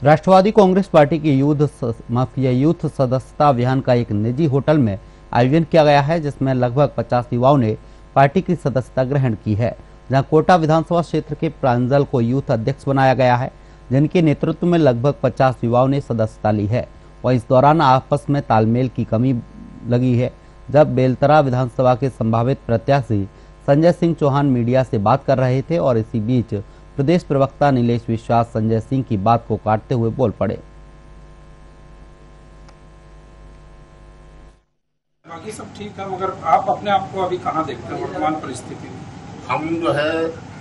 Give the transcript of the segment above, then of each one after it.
राष्ट्रवादी Congress party की youth सदस्यता अभियान का एक निजी होटल में आयोजन किया गया है, जिसमें लगभग 50 युवाओं ने पार्टी की सदस्यता ग्रहण की है। जहां कोटा विधानसभा क्षेत्र के प्रांजल को यूथ अध्यक्ष बनाया गया है, जिनके नेतृत्व में लगभग 50 युवाओं ने सदस्यता ली है। और इस दौरान आपस में तालमेल की कमी लगी है। जब बेलतरा विधानसभा के संभावित प्रत्याशी संजय सिंह चौहान मीडिया से बात कर रहे थे और इसी बीच प्रदेश प्रवक्ता नीलेश विश्वास संजय सिंह की बात को काटते हुए बोल पड़े। बाकी सब ठीक है, मगर आप अपने आप को अभी कहाँ देखते हैं वर्तमान परिस्थिति में? हम जो है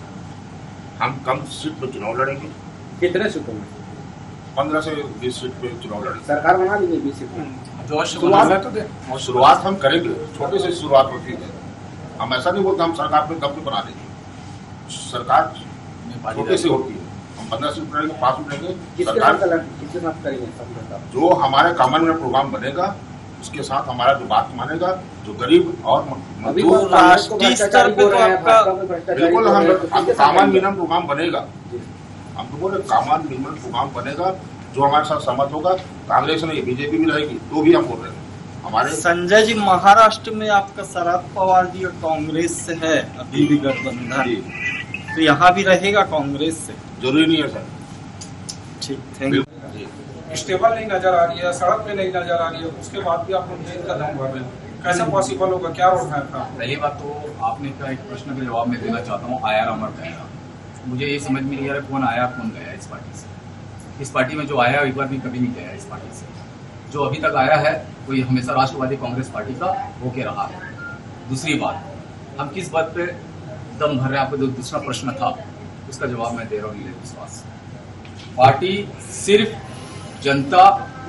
हम कम सीट पे चुनाव लड़ेंगे। कितने सीटों में? 15 से 20 सीट पे चुनाव लड़ेंगे। सरकार बना ली है 20 सीट में। शुरुआत तो दे, और शुरुआत हम करेंगे, छोटे से शुरुआत होती है। हम ऐसा नहीं बोलते हम सरकार पे दब के बना देंगे। सरकार छोटे से होती है। हम 15 सीट लड़ेंगे, 5 सीट लड़ेंगे। सरकार जो हमारे कॉमन में प्रोग्राम बनेगा उसके साथ हमारा जो बात मानेगा, जो गरीब और मजदूर राष्ट्रीय स्तर पे तो आपका बिल्कुल हम कॉमन मिनिमम प्रोग्राम बनेगा। हम तो बोले कॉमन मिनिमम प्रोग्राम बनेगा जो हमारे साथ सहमत होगा। कांग्रेस नहीं, बीजेपी भी रहेगी तो भी हम बोल रहे हैं हमारे। संजय जी, महाराष्ट्र में आपका शरद पवार जी और कांग्रेस से है अभी भी गठबंधन, तो यहाँ भी रहेगा कांग्रेस से? जरूरी नहीं है सर। ठीक, थैंक यू। स्टेबल नहीं नजर आ रही है, सड़क पे नहीं नजर आ रही है, उसके बाद भी आप लोग जेल का दम भर रहे हैं, कैसे पॉसिबल होगा? क्या रोड मैप था? पहली बात तो आपने का एक प्रश्न का जवाब मैं देना चाहता हूँ। आया अमर गया, मुझे ये समझ में नहीं आ रहा कौन आया कौन गया इस पार्टी से। इस पार्टी में जो आया एक बार भी कभी नहीं गया इस पार्टी से। जो अभी तक आया है वो हमेशा राष्ट्रवादी कांग्रेस पार्टी का होके रहा है। दूसरी बात, हम किस बात पे दम भर रहे हैं, आपको जो दूसरा प्रश्न था उसका जवाब मैं दे रहा हूँ नीलेश विश्वास। पार्टी सिर्फ जनता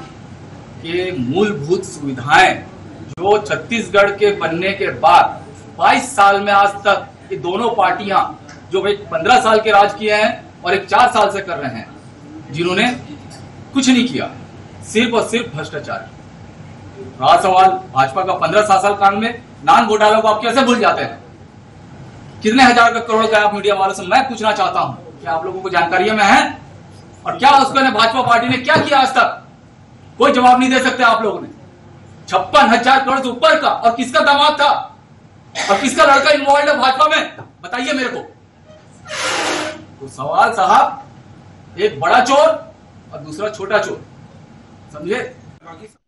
के मूलभूत सुविधाएं जो छत्तीसगढ़ के बनने के बाद 22 साल में आज तक ये दोनों पार्टियां जो भाई 15 साल के राज किए हैं और एक 4 साल से कर रहे हैं, जिन्होंने कुछ नहीं किया, सिर्फ और सिर्फ भ्रष्टाचार। रहा सवाल भाजपा का 15 शासनकाल में नान घोटाला को आप कैसे भूल जाते हैं? कितने हजार करोड़ का आप मीडिया वालों से मैं पूछना चाहता हूं, क्या आप लोगों को जानकारी में है? और क्या उसको भाजपा पार्टी ने क्या किया आज तक? कोई जवाब नहीं दे सकते आप लोगों ने। 56,000 करोड़ से ऊपर का, और किसका दामाद था और किसका लड़का इन्वॉल्व है भाजपा में, बताइए मेरे को। तो सवाल साहब, एक बड़ा चोर और दूसरा छोटा चोर, समझे?